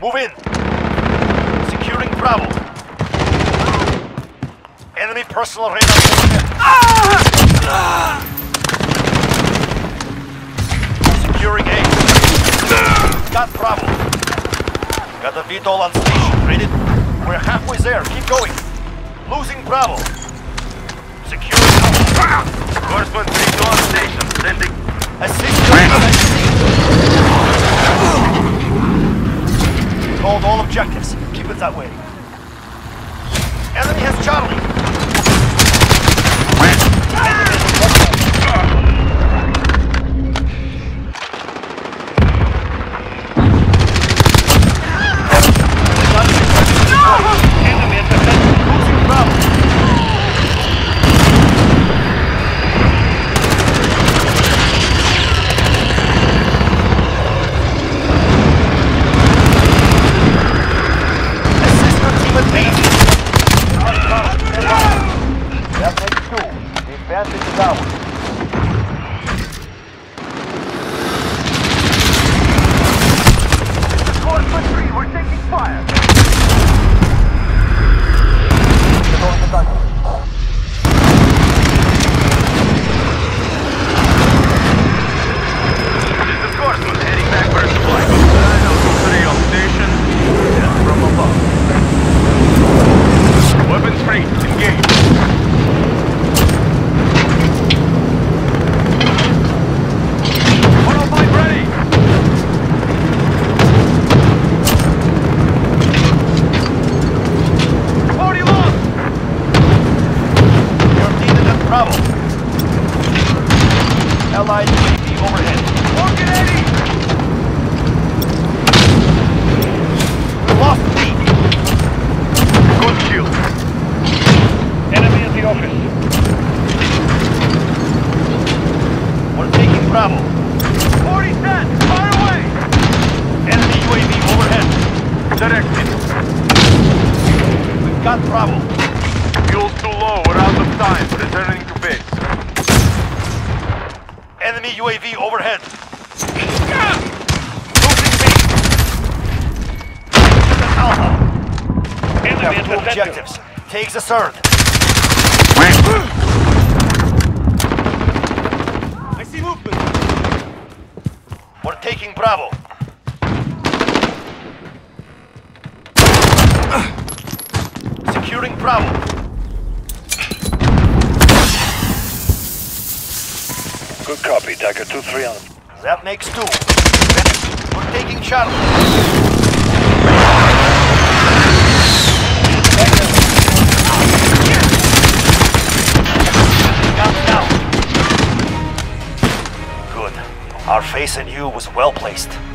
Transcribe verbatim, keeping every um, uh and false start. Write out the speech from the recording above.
Move in. Securing Bravo. Enemy personal radar overhead. Ah! Securing A. Got Bravo. Got the V TOL on station. Ready? We're halfway there. Keep going. Losing Bravo. Securing Alpha. Horseman three two on station. Sending. Assist. Hold all objectives. Keep it that way. Enemy has Charlie. Enemy at the head. Losing Bravo. That makes two. The advantage is ours. This is Horseman three. We're taking fire. This is Horseman heading back for a supply. Trident three on station. Yes, from above. Weapons free. Engage. one oh five ready. forty long. You're needed at Bravo. Allied U A V overhead. Orchid eighty. We lost B. Good kill. Enemy at the office. We're taking Bravo. forty set. Fire away. Enemy U A V overhead. Directed. We've got Bravo. Fuel's too low. We're out of time. Returning to base. Enemy U A V overhead. Losing B. Alpha. Enemy at the objectives. Takes the third. I see movement. We're taking Bravo. Securing Bravo. Good copy. Tiger two three on. That makes two. We're taking Charlie. Got down. Good. Our face in you was well placed.